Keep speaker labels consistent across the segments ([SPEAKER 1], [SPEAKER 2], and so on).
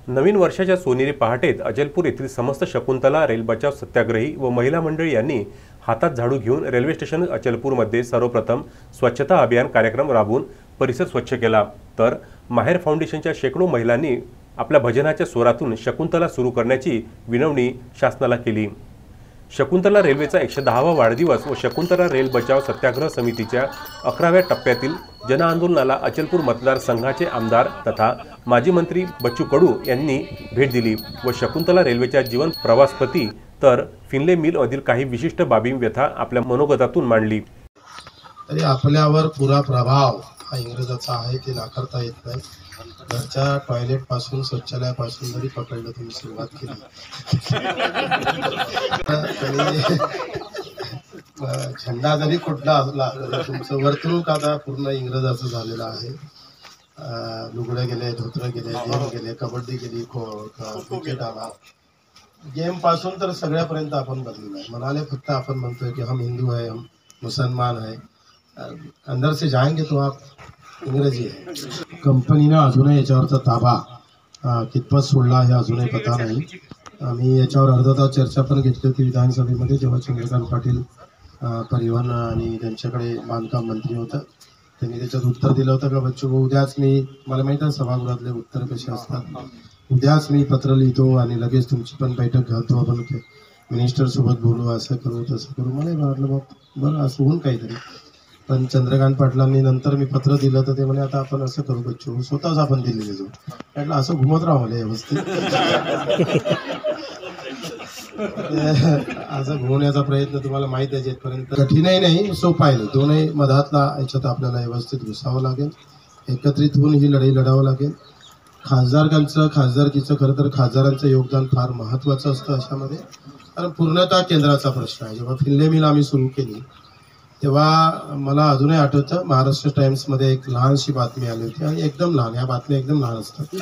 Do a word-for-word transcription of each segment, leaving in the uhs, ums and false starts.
[SPEAKER 1] नवीन वर्षाच्या सोनेरी पहाटेत अचलपूर येथील समस्त शकुंतला रेल बचाव सत्याग्रही व महिला मंडळी यांनी हातात झाडू घेऊन रेल्वे स्टेशन अचलपूरमध्ये सर्वप्रथम स्वच्छता अभियान कार्यक्रम राबवून परिसर स्वच्छ केला। तर माहेर फाउंडेशनच्या शेकडो महिलांनी आपल्या भजनाच्या स्वरातून शकुंतला सुरू करण्याची विनवणी शासनाला केली। शकुंतला रेल्वेचा एकशे दहावा वाढदिवस व शकुंतला रेल बचाव सत्याग्रह समितीच्या अकराव्या टप्प्यातील जनआंदोलनाला अचलपूर मतदारसंघाचे आमदार तथा माजी मंत्री बच्चू कडू यांनी भेट दिली व शकुंतला रेल्वेच्या जीवन प्रवासपती तर फिनले मिल मधील काही विशिष्ट बाबी व्यथा आपल्या मनोगतातून मांडली।
[SPEAKER 2] तरी आपल्यावर पुरा प्रभाव हा इंग्रजाचा आहे ते नाकारता येत नाही। घरच्या टॉयलेट पासून शौचालयापासून जरी पकडलं तुम्ही सुरुवात केली झेंडा जरी कुठला असला तरी तुमचं वर्तणूक आता पूर्ण इंग्रजाचं झालेलं आहे। लुगडे गेले, धोतर गेले, गेम गेले, कबड्डी गेली, खो क्रिकेट आला, गेम पासून तर सगळ्यापर्यंत आपण बदललो आहे। म्हणाले फक्त आपण म्हणतोय की हम हिंदू है, हम मुसलमान है, अंदर से जाएंगे तो आप इंग्रजी आहे। कंपनीनं अजूनही याच्यावरचा ताबा कितपत सोडला हे अजूनही पता नाही। आम्ही याच्यावर अर्धा तास चर्चा पण घेतली होती विधानसभेमध्ये, जेव्हा चंद्रकांत पाटील परिवहन आणि त्यांच्याकडे बांधकाम मंत्री होता, त्यांनी त्याच्यात उत्तर दिलं होतं का बच्चू भाऊ उद्याच मी, मला माहिती आहे सभागृहातले उत्तर कसे असतात, उद्याच मी पत्र लिहितो आणि लगेच तुमची पण बैठक घालतो, आपण मिनिस्टर सोबत बोलू, असं करू तसं करू। मला वाटलं मग बरं असं होऊन काहीतरी, पण चंद्रकांत पाटलांनी नंतर मी पत्र दिलं तर ते म्हणे आता आपण असं करू बच्चू, स्वतःच आपण दिल्लीला जाऊ। म्हटलं असं घुमत राहू मला व्यवस्थित असं घुमवण्याचा प्रयत्न तुम्हाला माहिती आहे जिथपर्यंत कठीणही नाही सोपा आहे, दोनही मधातला याच्यात आपल्याला व्यवस्थित घुसावं लागेल, एकत्रित होऊन ही लढाई लढावं लागेल। खासदारांचं खासदारकीचं खरं तर खासदारांचं योगदान फार महत्त्वाचं असतं अशामध्ये, कारण पूर्णतः केंद्राचा प्रश्न आहे। जेव्हा फिनले मिल आम्ही सुरू केली तेव्हा मला अजूनही आठवतं महाराष्ट्र टाइम्समध्ये एक लहानशी बातमी आली होती, आणि एकदम लहान, ह्या बातम्या एकदम लहान असतात,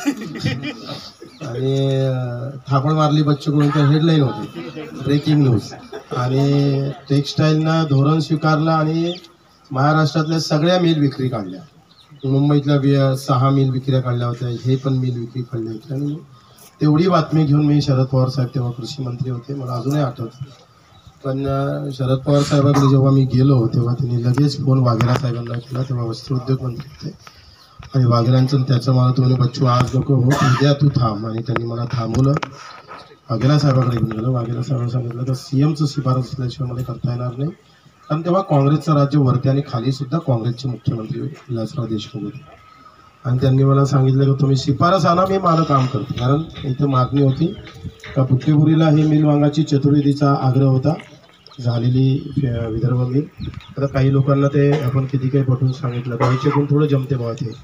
[SPEAKER 2] आणि थापड मारली बच्चू कडूंची हेडलाईन होती ब्रेकिंग न्यूज, आणि टेक्स्टाईलनं धोरण स्वीकारलं आणि महाराष्ट्रातल्या सगळ्या मिल विक्री काढल्या, मुंबईतल्या सहा मिल विक्री काढल्या होत्या, हे पण मिल विक्री काढली होती। आणि तेवढी बातमी घेऊन मी शरद पवार साहेब तेव्हा कृषी मंत्री होते, मला अजूनही आठवतं, पण शरद पवार साहेबांकडे जेव्हा मी गेलो तेव्हा त्यांनी लगेच फोन वाघेला साहेबांना केला, तेव्हा वस्त्रोद्योग मंत्री होते, आणि वाघेलांचं त्याचं मला तो म्हणे बच्चू आज नको हो, उद्या तू थांब, आणि त्यांनी मला थांबवलं, वाघेला साहेबांकडे घेऊन गेलं। वाघेला साहेबांना सांगितलं तर सीएमचं शिफारस असल्याशिवाय मला करता येणार नाही, कारण तेव्हा काँग्रेसचं राज्य वरती आणि खाली सुद्धा काँग्रेसचे मुख्यमंत्री विलासराव देशमुख होते, आणि त्यांनी मला सांगितलं की तुम्ही शिफारस आणा, मी माझं काम करतो, कारण इथे मागणी होती का बुट्टेपुरीला ही मिल वांगाची चतुर्वेदीचा आग्रह होता, झालेली विदर्भ मिल। आता काही लोकांना ते आपण किती काही पटवून सांगितलं पण थोडं जमते बाबा ते।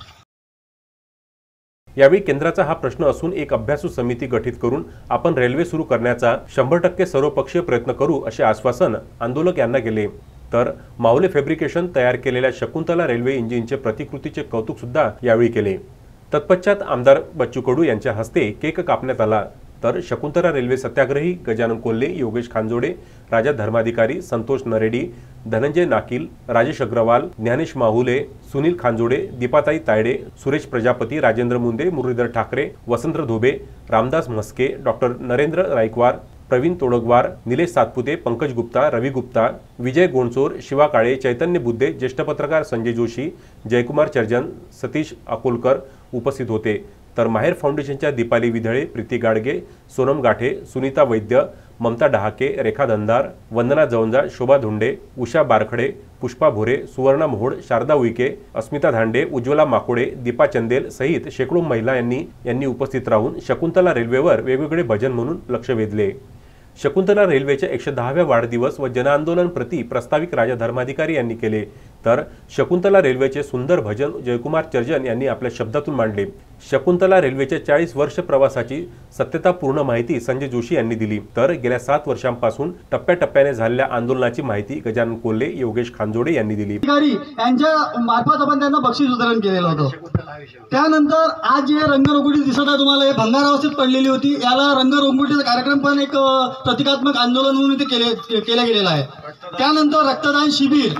[SPEAKER 1] यावेळी केंद्राचा हा प्रश्न असून एक अभ्यासू समिती गठीत करून आपण रेल्वे सुरू करण्याचा शंभर टक्के सर्वपक्षीय प्रयत्न करू असे आश्वासन आंदोलक यांना केले। तर माऊले फॅब्रिकेशन तयार केलेल्या शकुंतला रेल्वे इंजिनचे प्रतिकृतीचे कौतुक सुद्धा यावेळी केले। तत्पश्चात आमदार बच्चू कडू यांच्या हस्ते केक कापण्यात आला। तर शकुंतला रेल्वे सत्याग्रही गजानन कोल्हे, योगेश खांजोडे, राजा धर्माधिकारी, संतोष नरेडी, धनंजय नाकील, राजेश अग्रवाल, ज्ञानेश माहुले, सुनील खांजोडे, दीपाताई तायडे, सुरेश प्रजापती, राजेंद्र मुंदे, मुरलीधर ठाकरे, वसंत धोबे, रामदास म्हस्के, डॉक्टर नरेंद्र रायकवार, प्रवीण तोडगवार, निलेश सातपुते, पंकज गुप्ता, रवी गुप्ता, विजय गोंडचोर, शिवा काळे, चैतन्य बुद्धे, ज्येष्ठ पत्रकार संजय जोशी, जयकुमार चर्जन, सतीश अकोलकर उपस्थित होते। तर माहेर फाउंडेशनच्या दीपाली विधळे, प्रीती गाडगे, सोनम गाठे, सुनीता वैद्य, ममता डहाके, रेखा धंदार, वंदना जवंजा, शोभा धुंडे, उषा बारखडे, पुष्पा भोरे, सुवर्णा मोहोड, शारदा उईके, अस्मिता धांडे, उज्ज्वला माकोडे, दीपा चंदेल सहित शेकडो महिला यांनी यांनी उपस्थित राहून शकुंतला रेल्वेवर वेगवेगळे भजन म्हणून लक्ष वेधले। शकुंतला रेल्वेच्या एकशे दहाव्या वाढदिवस व जनआंदोलन प्रति प्रस्ताविक राजा धर्माधिकारी यांनी केले। तर शकुंतला रेल्वेचे सुंदर भजन जयकुमार चर्जन यांनी आपल्या शब्दातून मांडले। शकुंतला रेल्वेच्या चाळीस वर्ष प्रवासाची सत्यतापूर्ण माहिती संजय जोशी यांनी दिली। तर गेल्या सात वर्षांपासून टप्प्याटप्प्याने झालेल्या आंदोलनाची माहिती गजानन कोल्हे, योगेश खांजोडे यांनी दिली।
[SPEAKER 3] यांच्या मार्फत आपण त्यांना बक्षीस वितरण केलेलं होतं। त्यानंतर आज जे रंगरंगोटी दिसत आहे तुम्हाला, हे भंगारावस्थेत पडलेली होती, याला रंगरंगोटीचा कार्यक्रम पण एक प्रतिकात्मक आंदोलन म्हणून इथे केले केला गेलेला आहे। त्यानंतर रक्तदान शिबिर,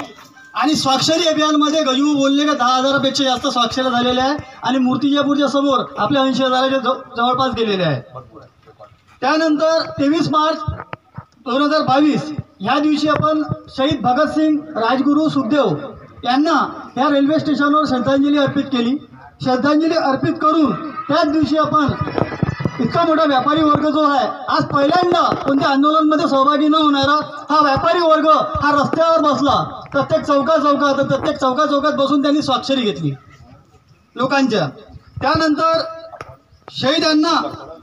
[SPEAKER 3] आणि स्वाक्षरी अभियानमध्ये गजू बोलले का दहा हजारापेक्षा जास्त स्वाक्षऱ्या झालेल्या आहे आणि मूर्तिजापूरच्या समोर आपल्या ऐंशी हजाराच्या जवळपास गेलेले आहे. त्यानंतर तेवीस मार्च दोन हजार बावीस ह्या दिवशी आपण शहीद भगतसिंग राजगुरू सुखदेव यांना या रेल्वे स्टेशनवर श्रद्धांजली अर्पित केली. श्रद्धांजली अर्पित करून त्याच दिवशी आपण इतका मोठा व्यापारी वर्ग जो आहे, आज पहिल्यांदा कोणत्या आंदोलनामध्ये सहभागी न होणारा हा व्यापारी वर्ग हा रस्त्यावर बसला. प्रत्येक चौका चौकात प्रत्येक चौका चौकात बसून त्यांनी स्वाक्षरी घेतली लोकांच्या. त्यानंतर शहीद यांना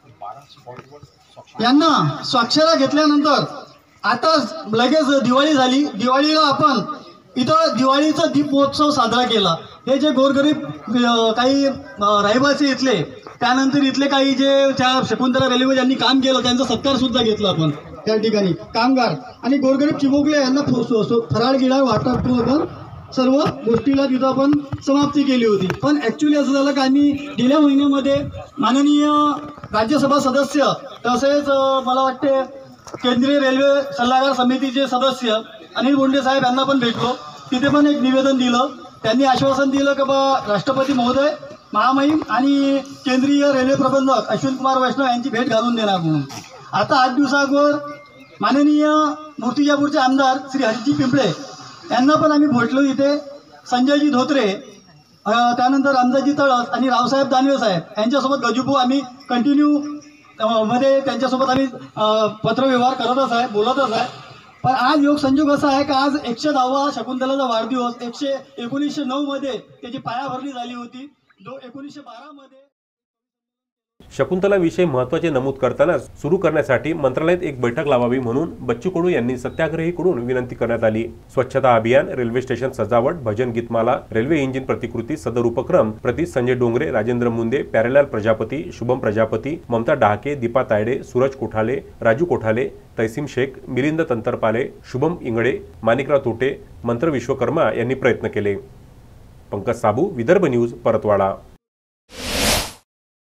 [SPEAKER 3] यांना स्वाक्षऱ्या घेतल्यानंतर आता लगेच दिवाळी झाली. दिवाळीला आपण इथं दिवाळीचा दीप महोत्सव साजरा केला. हे जे गोरगरीब काही रहिवासी इथले, त्यानंतर इथले काही जे त्या शकुंतला रेल्वे ज्यांनी काम केलं त्यांचा सत्कार सुद्धा घेतला आपण त्या ठिकाणी. कामगार आणि गोरगरीब चिमुकले यांना फराळ गिळा वाटप करून आपण सर्व गोष्टीला तिथं आपण समाप्ती केली होती. पण ॲक्च्युली असं झालं की आम्ही गेल्या महिन्यामध्ये माननीय राज्यसभा सदस्य तसेच मला वाटते केंद्रीय रेल्वे सल्लागार समितीचे सदस्य अनिल बोंडे साहेब यांना पण भेटलो. तिथे पण एक निवेदन दिलं. त्यांनी आश्वासन दिलं की बा राष्ट्रपती महोदय, महामहिम आणि केंद्रीय रेल्वे प्रबंधक अश्विन कुमार वैष्णव यांची भेट घालून देणार म्हणून. आता आठ दिवसाअगोदर माननीय मूर्तिजापूरचे आमदार श्री हरिजी पिंपळे यांना पण आम्ही भेटलो. इथे संजयजी धोत्रे, त्यानंतर रामदासजी तळस आणि रावसाहेब दानवे साहेब यांच्यासोबत गजूभाऊ आम्ही कंटिन्यू मध्ये त्यांच्यासोबत आम्ही पत्रव्यवहार करतच आहे, बोलतच आहे. पण आज योग संयोग असा आहे की आज एकशे दहावा शकुंतलाचा वाढदिवस एकशे एकोणीसशे नऊ मध्ये त्याची पायाभरणी झाली होती. दो एकोणीसशे बारा मध्ये
[SPEAKER 1] शकुंतलाविषयी महत्त्वाचे नमूद करताना सुरू करण्यासाठी मंत्रालयात एक बैठक लावावी म्हणून बच्चू कडू यांनी सत्याग्रहीकडून विनंती करण्यात आली. स्वच्छता अभियान, रेल्वे स्टेशन सजावट, भजन गीतमाला, रेल्वे इंजिन प्रतिकृती सदर उपक्रम प्रति संजय डोंगरे, राजेंद्र मुंदे, प्यारेलाल प्रजापती, शुभम प्रजापती, ममता डहाके, दीपा तायडे, सूरज कोठाले, राजू कोठाले, तैसीम शेख, मिलिंद तंतरपाले, शुभम इंगळे, माणिकराव तोटे, मंत्र विश्वकर्मा यांनी प्रयत्न केले. पंकज साबू, विदर्भ न्यूज, परतवाडा.